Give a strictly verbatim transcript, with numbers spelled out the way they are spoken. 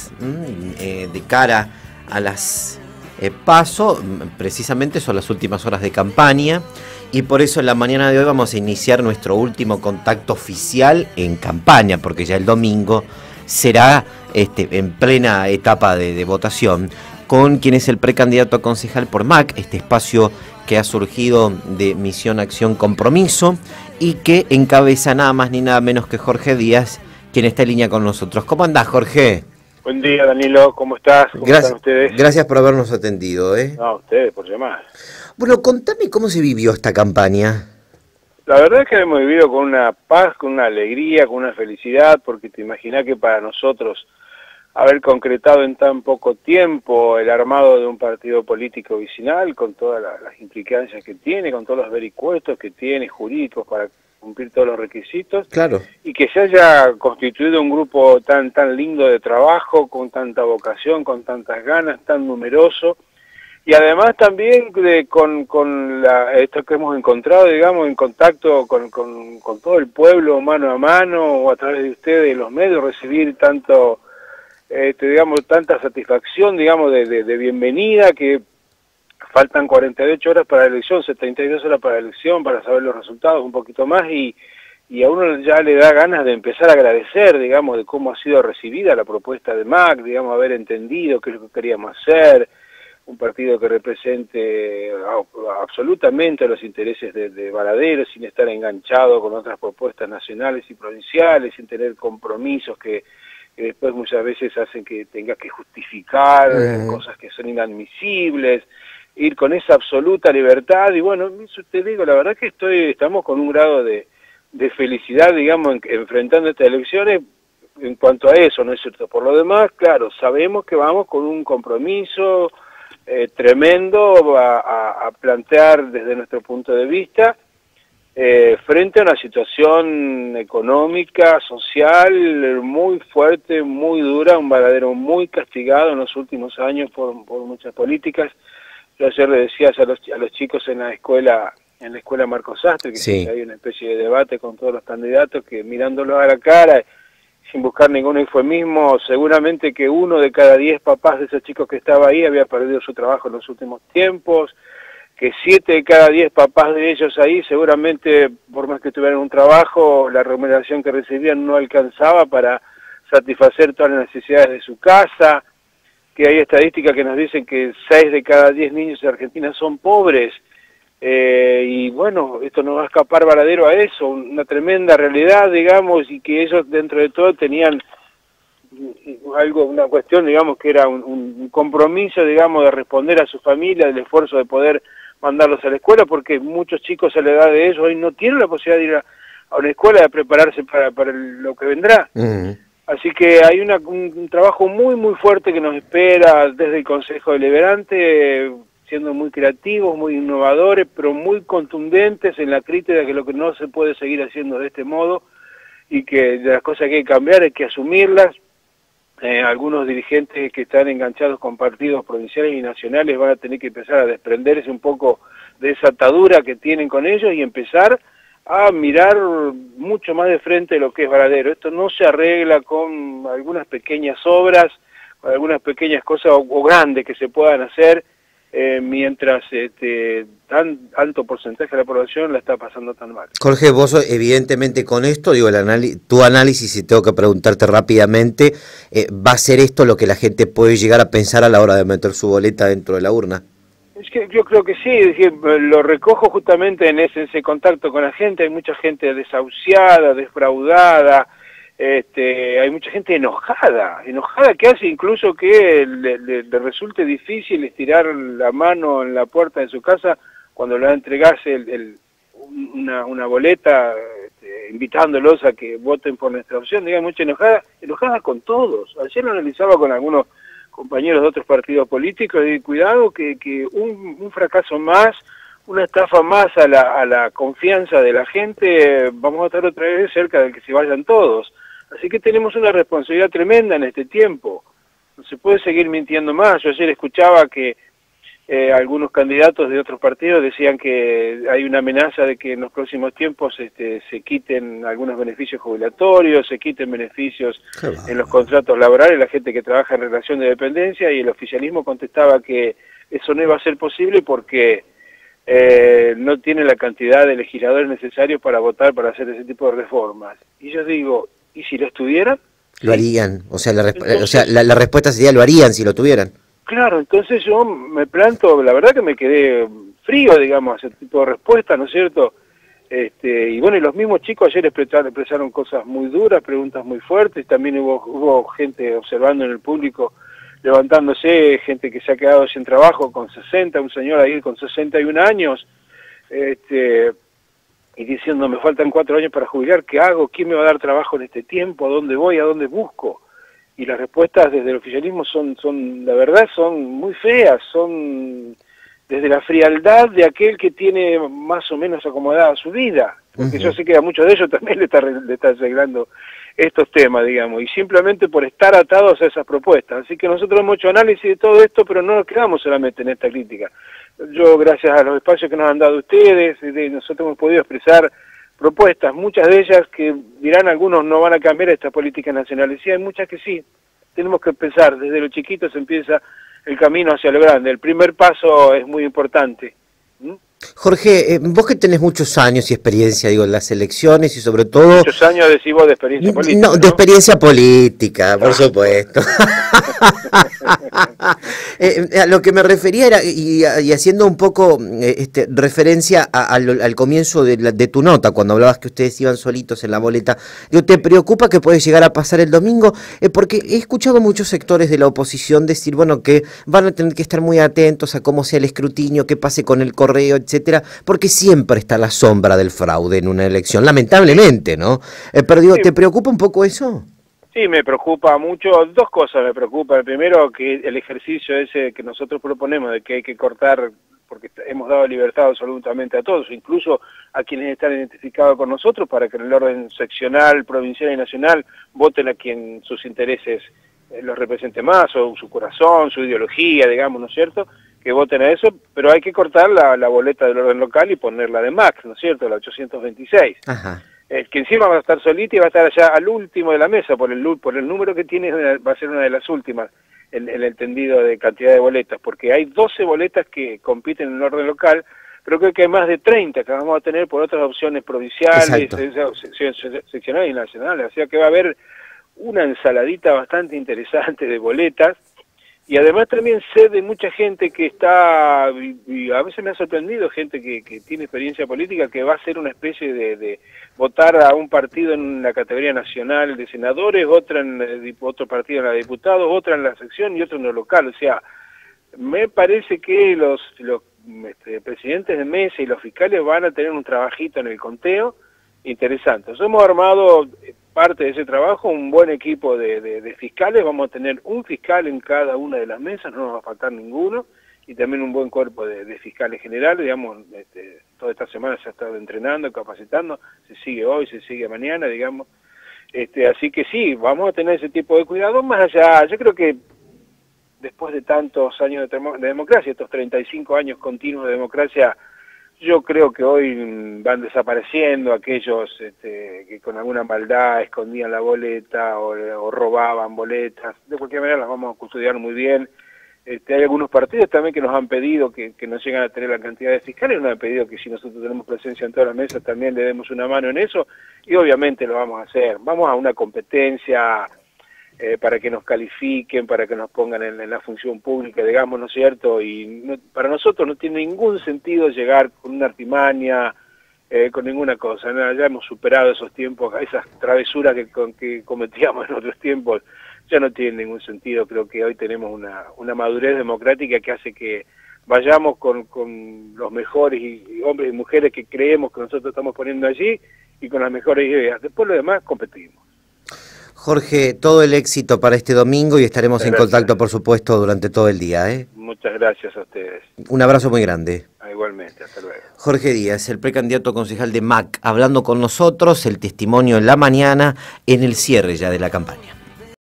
encuestas mmm, eh, de cara a las eh, PASO, precisamente son las últimas horas de campaña, y por eso en la mañana de hoy vamos a iniciar nuestro último contacto oficial en campaña, porque ya el domingo será este, en plena etapa de, de votación, con quien es el precandidato a concejal por M A C, este espacio que ha surgido de Misión Acción Compromiso y que encabeza nada más ni nada menos que Jorge Díaz, quien está en línea con nosotros. ¿Cómo andás, Jorge? Buen día, Danilo, ¿cómo estás? ¿Cómo gracias, están ustedes? Gracias por habernos atendido, ¿eh? No, ustedes por llamar. Bueno, contame cómo se vivió esta campaña. La verdad es que hemos vivido con una paz, con una alegría, con una felicidad, porque te imaginás que para nosotros haber concretado en tan poco tiempo el armado de un partido político vecinal, con todas las, las implicancias que tiene, con todos los vericuetos que tiene, jurídicos, para cumplir todos los requisitos, claro, y que se haya constituido un grupo tan tan lindo de trabajo, con tanta vocación, con tantas ganas, tan numeroso, y además también de, con, con la, esto que hemos encontrado, digamos, en contacto con, con, con todo el pueblo, mano a mano, o a través de ustedes, los medios, recibir tanto... Este, digamos, tanta satisfacción, digamos, de, de, de bienvenida, que faltan cuarenta y ocho horas para la elección, setenta y dos horas para la elección, para saber los resultados, un poquito más, y, y a uno ya le da ganas de empezar a agradecer, digamos, de cómo ha sido recibida la propuesta de M A C, digamos, haber entendido qué es lo que queríamos hacer, un partido que represente absolutamente los intereses de, de Varadero, sin estar enganchado con otras propuestas nacionales y provinciales, sin tener compromisos que que después muchas veces hacen que tengas que justificar uh-huh. cosas que son inadmisibles, ir con esa absoluta libertad, y bueno, eso te digo, la verdad que estoy estamos con un grado de, de felicidad, digamos, en, enfrentando estas elecciones en cuanto a eso, ¿no es cierto? Por lo demás, claro, sabemos que vamos con un compromiso eh, tremendo a, a, a plantear desde nuestro punto de vista, Eh, frente a una situación económica, social, muy fuerte, muy dura, un Varadero muy castigado en los últimos años por, por muchas políticas. Yo ayer le decía a los, a los chicos en la escuela, en la escuela Marcos Sastre, que sí. hay una especie de debate con todos los candidatos, que mirándolos a la cara, sin buscar ningún eufemismo, seguramente que uno de cada diez papás de esos chicos que estaba ahí había perdido su trabajo en los últimos tiempos, que siete de cada diez papás de ellos ahí, seguramente, por más que tuvieran un trabajo, la remuneración que recibían no alcanzaba para satisfacer todas las necesidades de su casa, que hay estadísticas que nos dicen que seis de cada diez niños de Argentina son pobres, eh, y bueno, esto no va a escapar Varadero a eso, una tremenda realidad, digamos, y que ellos dentro de todo tenían algo, una cuestión, digamos, que era un, un compromiso, digamos, de responder a su familia, del esfuerzo de poder mandarlos a la escuela, porque muchos chicos a la edad de ellos hoy no tienen la posibilidad de ir a, a una escuela, de prepararse para, para el, lo que vendrá. Uh-huh. Así que hay una, un, un trabajo muy, muy fuerte que nos espera desde el Consejo Deliberante, siendo muy creativos, muy innovadores, pero muy contundentes en la crítica de que lo que no se puede seguir haciendo de este modo, y que de las cosas que hay que cambiar hay que asumirlas. Eh, algunos dirigentes que están enganchados con partidos provinciales y nacionales van a tener que empezar a desprenderse un poco de esa atadura que tienen con ellos y empezar a mirar mucho más de frente lo que es Varadero. Esto no se arregla con algunas pequeñas obras, con algunas pequeñas cosas o, o grandes que se puedan hacer, eh, mientras este, tan alto porcentaje de la población la está pasando tan mal. Jorge, vos evidentemente con esto, digo, el análisis, tu análisis, y tengo que preguntarte rápidamente, eh, ¿va a ser esto lo que la gente puede llegar a pensar a la hora de meter su boleta dentro de la urna? Es que yo creo que sí, es decir, lo recojo justamente en ese, ese contacto con la gente. Hay mucha gente desahuciada, defraudada, este, hay mucha gente enojada, enojada que hace incluso que le, le, le resulte difícil estirar la mano en la puerta de su casa cuando le va a entregarse el, el, una, una boleta, este, invitándolos a que voten por nuestra opción. Digamos, mucha enojada, enojada con todos. Ayer lo analizaba con algunos compañeros de otros partidos políticos, y cuidado que, que un, un fracaso más, una estafa más a la, a la confianza de la gente, vamos a estar otra vez cerca de que se vayan todos. Así que tenemos una responsabilidad tremenda en este tiempo. No se puede seguir mintiendo más. Yo ayer escuchaba que eh, algunos candidatos de otros partidos decían que hay una amenaza de que en los próximos tiempos este, se quiten algunos beneficios jubilatorios, se quiten beneficios en los contratos laborales, la gente que trabaja en relación de dependencia, y el oficialismo contestaba que eso no iba a ser posible porque eh, no tiene la cantidad de legisladores necesarios para votar para hacer ese tipo de reformas. Y yo digo, ¿y si lo estuvieran? Lo harían, o sea, la, entonces, o sea la, la respuesta sería lo harían si lo tuvieran. Claro, entonces yo me planto, la verdad que me quedé frío, digamos, a ese tipo de respuesta, ¿no es cierto? Este, y bueno, y los mismos chicos ayer expresaron, expresaron cosas muy duras, preguntas muy fuertes, también hubo, hubo gente observando en el público, levantándose, gente que se ha quedado sin trabajo con sesenta, un señor ahí con sesenta y un años, este, y diciendo, me faltan cuatro años para jubilar, ¿qué hago? ¿Quién me va a dar trabajo en este tiempo? ¿A dónde voy? ¿A dónde busco? Y las respuestas desde el oficialismo son, son, la verdad, son muy feas, son desde la frialdad de aquel que tiene más o menos acomodada su vida, porque uh-huh. yo sé que a muchos de ellos también le está, le está arreglando estos temas, digamos, y simplemente por estar atados a esas propuestas. Así que nosotros hemos hecho análisis de todo esto, pero no nos quedamos solamente en esta crítica. Yo, gracias a los espacios que nos han dado ustedes, nosotros hemos podido expresar propuestas, muchas de ellas que dirán algunos no van a cambiar esta política nacional, y sí, hay muchas que sí. Tenemos que empezar, desde lo chiquito se empieza el camino hacia lo grande, el primer paso es muy importante. ¿Mm? Jorge, eh, vos que tenés muchos años y experiencia, digo, en las elecciones y sobre todo... Muchos años decís vos de experiencia política, No, de ¿no? experiencia política, por supuesto. eh, a lo que me refería era, y, y haciendo un poco eh, este, referencia a, a lo, al comienzo de, la, de tu nota, cuando hablabas que ustedes iban solitos en la boleta, digo, ¿te preocupa que puede llegar a pasar el domingo? Eh, porque he escuchado muchos sectores de la oposición decir, bueno, que van a tener que estar muy atentos a cómo sea el escrutinio, qué pase con el correo, etcétera, porque siempre está la sombra del fraude en una elección, lamentablemente, ¿no? Eh, pero digo, ¿te preocupa un poco eso? Sí, me preocupa mucho, dos cosas me preocupan. Primero, que el ejercicio ese que nosotros proponemos de que hay que cortar, porque hemos dado libertad absolutamente a todos, incluso a quienes están identificados con nosotros, para que en el orden seccional, provincial y nacional voten a quien sus intereses eh, los represente más, o su corazón, su ideología, digamos, ¿no es cierto?, que voten a eso, pero hay que cortar la, la boleta del orden local y ponerla de Max, ¿no es cierto?, la ochocientos veintiséis. Ajá. Eh, que encima va a estar solita y va a estar allá al último de la mesa, por el por el número que tiene, va a ser una de las últimas, el, el entendido de cantidad de boletas, porque hay doce boletas que compiten en el orden local, pero creo que hay más de treinta que vamos a tener por otras opciones provinciales, seccionales y nacionales, o sea que va a haber una ensaladita bastante interesante de boletas. Y además también sé de mucha gente que está, y, y a veces me ha sorprendido, gente que, que tiene experiencia política, que va a ser una especie de, de votar a un partido en la categoría nacional de senadores, otra en eh, otro partido en la de diputados, otra en la sección y otro en lo local. O sea, me parece que los, los este, presidentes de mesa y los fiscales van a tener un trabajito en el conteo interesante. Nos hemos armado parte de ese trabajo, un buen equipo de, de, de fiscales, vamos a tener un fiscal en cada una de las mesas, no nos va a faltar ninguno, y también un buen cuerpo de, de fiscales generales, digamos, este, toda esta semana se ha estado entrenando, capacitando, se sigue hoy, se sigue mañana, digamos, este, así que sí, vamos a tener ese tipo de cuidado, más allá, yo creo que después de tantos años de, de democracia, estos treinta y cinco años continuos de democracia, yo creo que hoy van desapareciendo aquellos este, que con alguna maldad escondían la boleta o, o robaban boletas. De cualquier manera las vamos a custodiar muy bien. Este, hay algunos partidos también que nos han pedido que, que no llegan a tener la cantidad de fiscales, nos han pedido que si nosotros tenemos presencia en todas las mesas también le demos una mano en eso, y obviamente lo vamos a hacer. Vamos a una competencia eh, para que nos califiquen, para que nos pongan en, en la función pública, digamos, ¿no es cierto? Y no, para nosotros no tiene ningún sentido llegar con una artimaña, eh, con ninguna cosa, ¿no? Ya hemos superado esos tiempos, esas travesuras que, con, que cometíamos en otros tiempos, ya no tienen ningún sentido. Creo que hoy tenemos una, una madurez democrática que hace que vayamos con, con los mejores y, y hombres y mujeres que creemos que nosotros estamos poniendo allí y con las mejores ideas. Después lo demás competimos. Jorge, todo el éxito para este domingo y estaremos en contacto, por supuesto, durante todo el día, ¿eh? Muchas gracias a ustedes. Un abrazo muy grande. Ah, igualmente, hasta luego. Jorge Díaz, el precandidato concejal de M A C, hablando con nosotros, el testimonio en la mañana, en el cierre ya de la campaña.